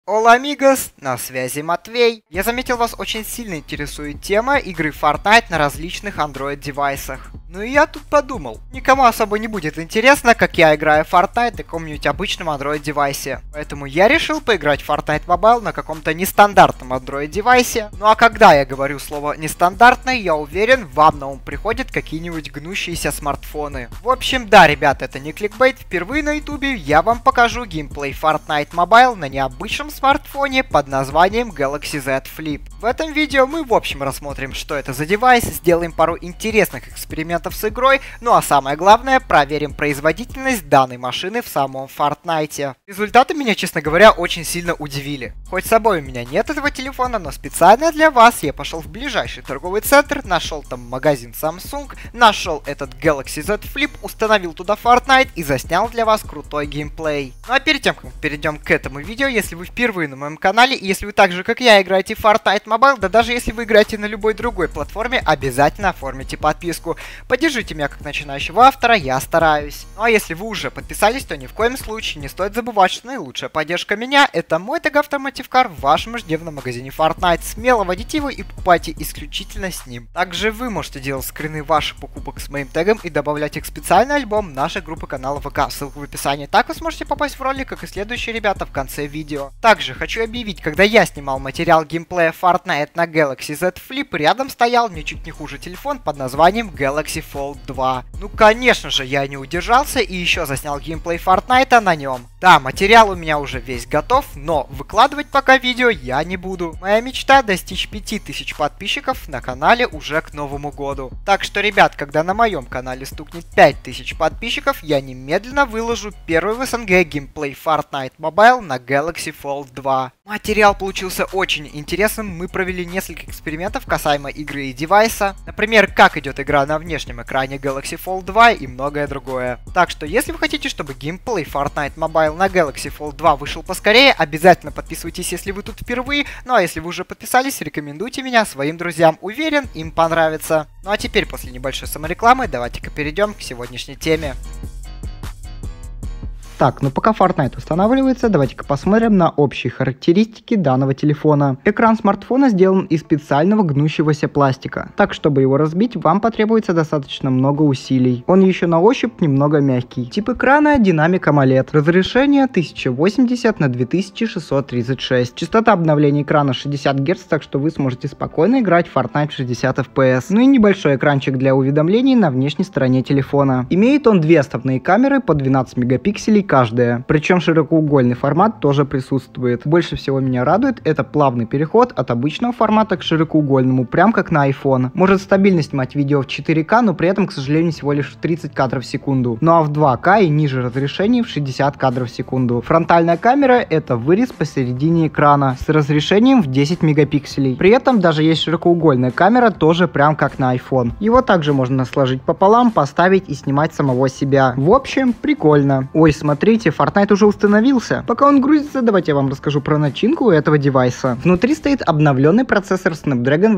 Ола, амигос, на связи Матвей. Я заметил, вас очень сильно интересует тема игры Fortnite на различных Android-девайсах. Ну и я тут подумал, никому особо не будет интересно, как я играю в Fortnite на каком-нибудь обычном Android-девайсе. Поэтому я решил поиграть в Fortnite Mobile на каком-то нестандартном Android-девайсе. Ну а когда я говорю слово «нестандартный», я уверен, вам на ум приходят какие-нибудь гнущиеся смартфоны. В общем, да, ребята, это не кликбейт. Впервые на ютубе я вам покажу геймплей Fortnite Mobile на необычном смартфоне под названием Galaxy Z Flip. В этом видео мы в общем рассмотрим, что это за девайс, сделаем пару интересных экспериментов с игрой, ну а самое главное, проверим производительность данной машины в самом Fortnite. Результаты меня, честно говоря, очень сильно удивили. Хоть с собой у меня нет этого телефона, но специально для вас я пошел в ближайший торговый центр, нашел там магазин Samsung, нашел этот Galaxy Z Flip, установил туда Fortnite и заснял для вас крутой геймплей. Ну а перед тем, как мы перейдем к этому видео, если вы впервые на моем канале, и если вы так же, как я, играете в Fortnite Mobile, да даже если вы играете на любой другой платформе, обязательно оформите подписку. Поддержите меня как начинающего автора, я стараюсь. Ну а если вы уже подписались, то ни в коем случае не стоит забывать, что наилучшая поддержка меня — это мой тег Automotive Car в вашем ежедневном магазине Fortnite. Смело вводите его и покупайте исключительно с ним. Также вы можете делать скрины ваших покупок с моим тегом и добавлять их в специальный альбом нашей группы канала ВК, ссылка в описании. Так вы сможете попасть в ролик, как и следующие ребята в конце видео. Также хочу объявить, когда я снимал материал геймплея Fortnite на Galaxy Z Flip, рядом стоял ничуть не хуже телефон под названием Galaxy Fold 2. Ну конечно же, я не удержался и еще заснял геймплей Fortnite на нем. Да, материал у меня уже весь готов, но выкладывать пока видео я не буду. Моя мечта — достичь 5000 подписчиков на канале уже к Новому году. Так что, ребят, когда на моем канале стукнет 5000 подписчиков, я немедленно выложу первый в СНГ геймплей Fortnite Mobile на Galaxy Fold 2. Материал получился очень интересным, мы провели несколько экспериментов касаемо игры и девайса. Например, как идет игра на внешнем экране Galaxy Fold 2 и многое другое. Так что, если вы хотите, чтобы геймплей Fortnite Mobile на Galaxy Fold 2 вышел поскорее, обязательно подписывайтесь, если вы тут впервые. Ну а если вы уже подписались, рекомендуйте меня своим друзьям, уверен, им понравится. Ну а теперь, после небольшой саморекламы, давайте-ка перейдем к сегодняшней теме. Так, ну пока Fortnite устанавливается, давайте-ка посмотрим на общие характеристики данного телефона. Экран смартфона сделан из специального гнущегося пластика. Так, чтобы его разбить, вам потребуется достаточно много усилий. Он еще на ощупь немного мягкий. Тип экрана Dynamic AMOLED. Разрешение 1080 на 2636. Частота обновления экрана 60 Гц, так что вы сможете спокойно играть в Fortnite в 60 FPS. Ну и небольшой экранчик для уведомлений на внешней стороне телефона. Имеет он две основные камеры по 12 мегапикселей каждая. Причем широкоугольный формат тоже присутствует. Больше всего меня радует это плавный переход от обычного формата к широкоугольному, прям как на iPhone. Может стабильно снимать видео в 4К, но при этом, к сожалению, всего лишь в 30 кадров в секунду. Ну а в 2К и ниже разрешении в 60 кадров в секунду. Фронтальная камера — это вырез посередине экрана с разрешением в 10 мегапикселей. При этом даже есть широкоугольная камера, тоже прям как на iPhone. Его также можно сложить пополам, поставить и снимать самого себя. В общем, прикольно. Ой, смотрите, Fortnite уже установился. Пока он грузится, давайте я вам расскажу про начинку этого девайса. Внутри стоит обновленный процессор Snapdragon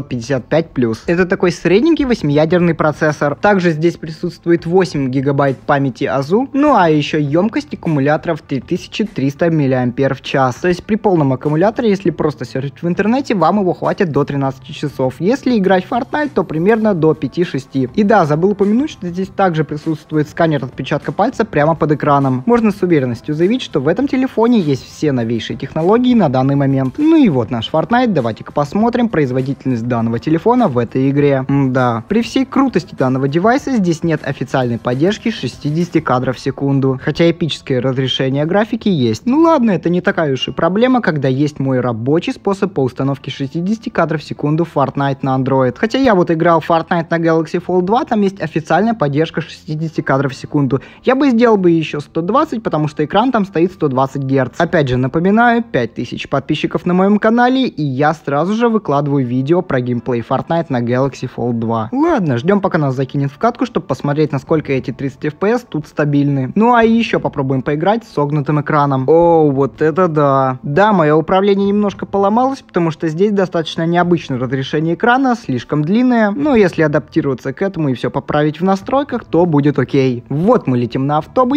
855+. Это такой средненький 8-ядерный процессор. Также здесь присутствует 8 гигабайт памяти АЗУ, ну а еще емкость аккумулятора в 3300 мАч. То есть при полном аккумуляторе, если просто серфить в интернете, вам его хватит до 13 часов. Если играть в Fortnite, то примерно до 5-6. И да, забыл упомянуть, что здесь также присутствует сканер отпечатка пальца прямо под экраном. Можно с уверенностью заявить, что в этом телефоне есть все новейшие технологии на данный момент. Ну и вот наш Fortnite, давайте-ка посмотрим производительность данного телефона в этой игре. Да, при всей крутости данного девайса здесь нет официальной поддержки 60 кадров в секунду, хотя эпическое разрешение графики есть. Ну ладно, это не такая уж и проблема, когда есть мой рабочий способ по установке 60 кадров в секунду в Fortnite на Android. Хотя я вот играл в Fortnite на Galaxy Fold 2, там есть официальная поддержка 60 кадров в секунду. Я бы сделал бы еще 120, потому что экран там стоит 120 Гц. Опять же, напоминаю, 5000 подписчиков на моем канале, и я сразу же выкладываю видео про геймплей Fortnite на Galaxy Fold 2. Ладно, ждем, пока нас закинет в катку, чтобы посмотреть, насколько эти 30 FPS тут стабильны. Ну а еще попробуем поиграть с согнутым экраном. О, вот это да. Да, мое управление немножко поломалось, потому что здесь достаточно необычное разрешение экрана, слишком длинное. Но если адаптироваться к этому и все поправить в настройках, то будет окей. Вот мы летим на автобусе, и по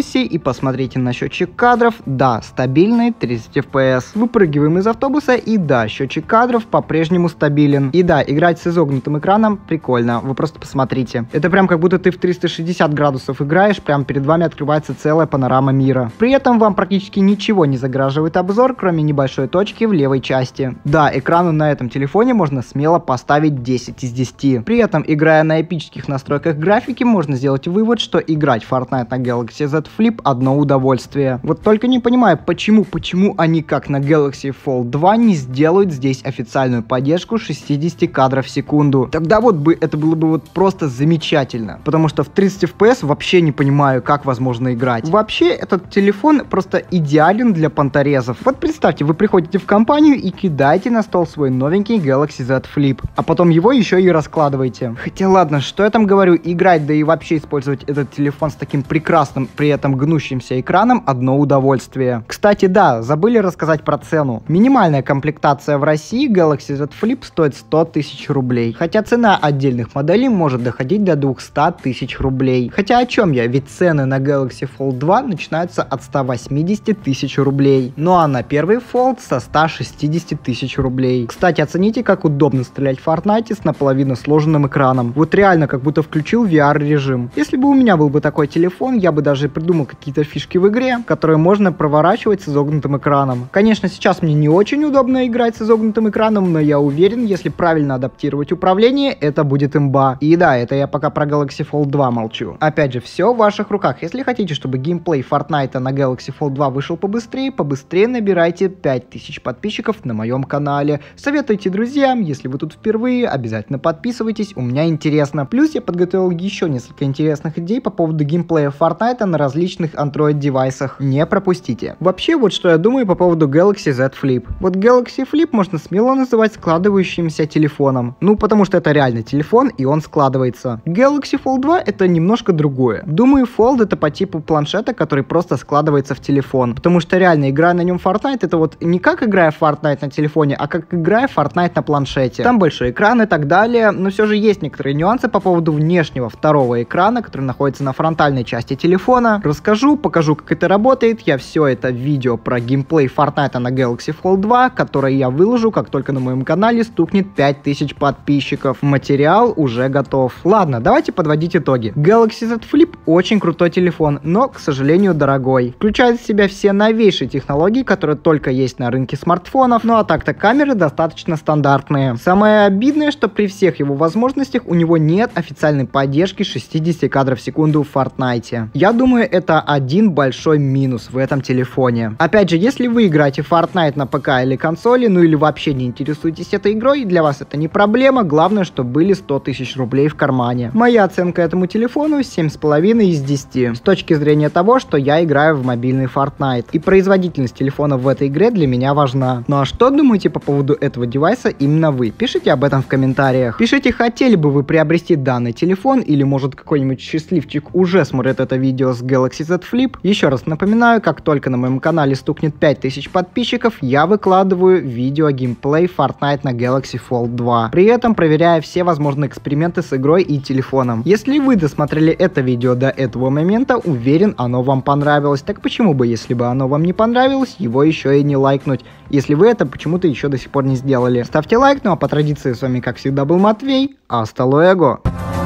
посмотрите на счетчик кадров. Да, стабильный 30 FPS. Выпрыгиваем из автобуса, и да, счетчик кадров по-прежнему стабилен. И да, играть с изогнутым экраном прикольно, вы просто посмотрите. Это прям как будто ты в 360 градусов играешь, прям перед вами открывается целая панорама мира. При этом вам практически ничего не загораживает обзор, кроме небольшой точки в левой части. Да, экрану на этом телефоне можно смело поставить 10 из 10. При этом, играя на эпических настройках графики, можно сделать вывод, что играть в Fortnite на Galaxy Z Flip одно удовольствие. Вот только не понимаю, почему они как на Galaxy Fold 2 не сделают здесь официальную поддержку 60 кадров в секунду. Тогда вот это было бы вот просто замечательно. Потому что в 30 FPS вообще не понимаю, как возможно играть. Вообще, этот телефон просто идеален для понторезов. Вот представьте, вы приходите в компанию и кидаете на стол свой новенький Galaxy Z Flip, а потом его еще и раскладываете. Хотя ладно, что я там говорю, играть, да и вообще использовать этот телефон с таким прекрасным, при этом гнущимся экраном одно удовольствие. Кстати, да, забыли рассказать про цену. Минимальная комплектация в России Galaxy Z Flip стоит 100 тысяч рублей. Хотя цена отдельных моделей может доходить до 200 тысяч рублей. Хотя о чем я? Ведь цены на Galaxy Fold 2 начинаются от 180 тысяч рублей. Ну а на первый Fold со 160 тысяч рублей. Кстати, оцените, как удобно стрелять в Fortnite с наполовину сложенным экраном. Вот реально, как будто включил VR режим. Если бы у меня был бы такой телефон, я бы даже придумал какие-то фишки в игре, которые можно проворачивать с изогнутым экраном. Конечно, сейчас мне не очень удобно играть с изогнутым экраном, но я уверен, если правильно адаптировать управление, это будет имба. И да, это я пока про Galaxy Fold 2 молчу. Опять же, все в ваших руках. Если хотите, чтобы геймплей Fortnite на Galaxy Fold 2 вышел побыстрее набирайте 5000 подписчиков на моем канале. Советуйте друзьям, если вы тут впервые, обязательно подписывайтесь, у меня интересно. Плюс я подготовил еще несколько интересных идей по поводу геймплея Fortnite на различных Android девайсах. Не пропустите. Вообще, вот что я думаю по поводу Galaxy Z Flip. Вот Galaxy Flip можно смело называть складывающимся телефоном. Ну, потому что это реально телефон, и он складывается. Galaxy Fold 2 это немножко другое. Думаю, Fold это по типу планшета, который просто складывается в телефон. Потому что реально, играя на нем Fortnite, это вот не как играя в Fortnite на телефоне, а как играя в Fortnite на планшете. Там большой экран и так далее, но все же есть некоторые нюансы по поводу внешнего второго экрана, который находится на фронтальной части телефона. Расскажу, покажу, как это работает. Я все это видео про геймплей Fortnite на Galaxy Fold 2, которое я выложу, как только на моем канале стукнет 5000 подписчиков. Материал уже готов. Ладно, давайте подводить итоги. Galaxy Z Flip очень крутой телефон, но, к сожалению, дорогой. Включает в себя все новейшие технологии, которые только есть на рынке смартфонов, ну а так-то камеры достаточно стандартные. Самое обидное, что при всех его возможностях у него нет официальной поддержки 60 кадров в секунду в Fortnite. Я думаю, это один большой минус в этом телефоне. Опять же, если вы играете в Fortnite на ПК или консоли, ну или вообще не интересуетесь этой игрой, для вас это не проблема, главное, чтобы были 100 тысяч рублей в кармане. Моя оценка этому телефону 7,5 из 10. С точки зрения того, что я играю в мобильный Fortnite. И производительность телефона в этой игре для меня важна. Ну а что думаете по поводу этого девайса именно вы? Пишите об этом в комментариях. Пишите, хотели бы вы приобрести данный телефон, или может какой-нибудь счастливчик уже смотрит это видео с Galaxy Z Flip. Еще раз напоминаю, как только на моем канале стукнет 5000 подписчиков, я выкладываю видео геймплей Fortnite на Galaxy Fold 2. При этом проверяя все возможные эксперименты с игрой и телефоном. Если вы досмотрели это видео до этого момента, уверен, оно вам понравилось. Так почему бы, если бы оно вам не понравилось, его еще и не лайкнуть, если вы это почему-то еще до сих пор не сделали. Ставьте лайк, ну а по традиции с вами как всегда был Матвей. Hasta luego!